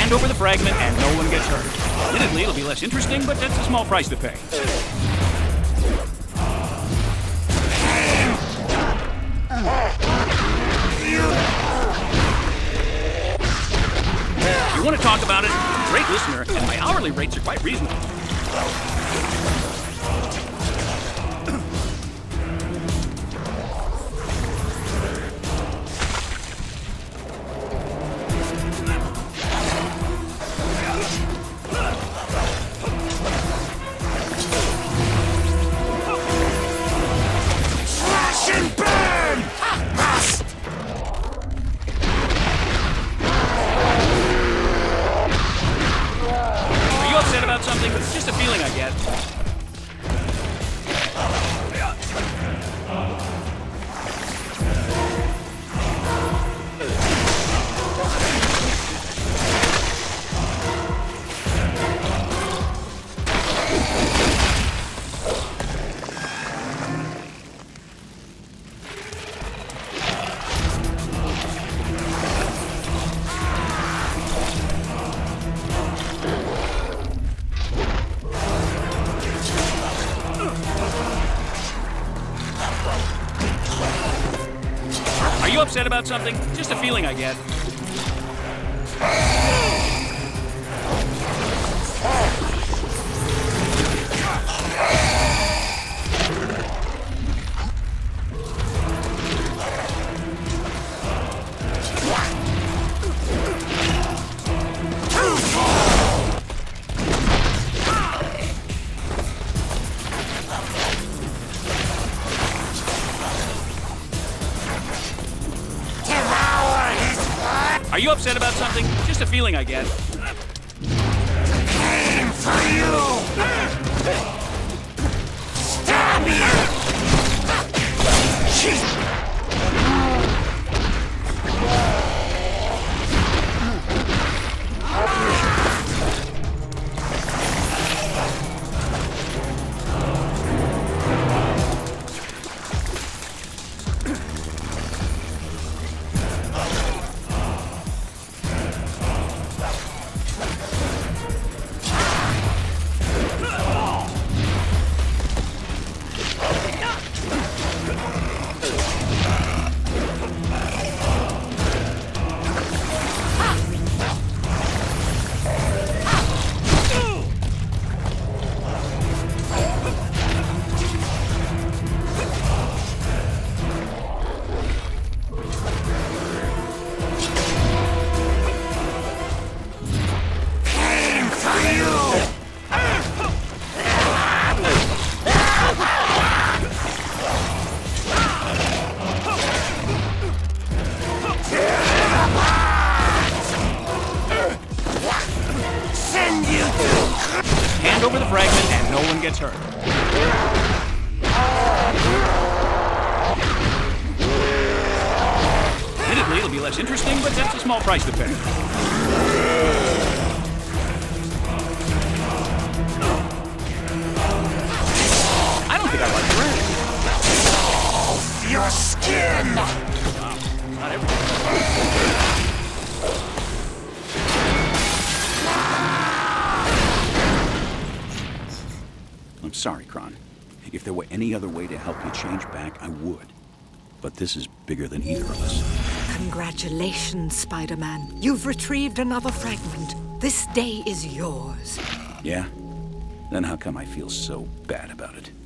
Hand over the fragment and no one gets hurt. Admittedly, it'll be less interesting, but that's a small price to pay. If you want to talk about it, I'm a great listener, and my hourly rates are quite reasonable. Something, it's just a feeling I get. Are you upset about something? Just a feeling I get. Are you upset about something? Just a feeling I get. Aim for you! Stab you! Hand over the fragment and no one gets hurt. Admittedly, it'll be less interesting, but that's a small price to pay. I don't think I like red. Off your skin! Wow, not everything. I'm sorry, Kron. If there were any other way to help you change back, I would. But this is bigger than either of us. Congratulations, Spider-Man. You've retrieved another fragment. This day is yours. Yeah? Then how come I feel so bad about it?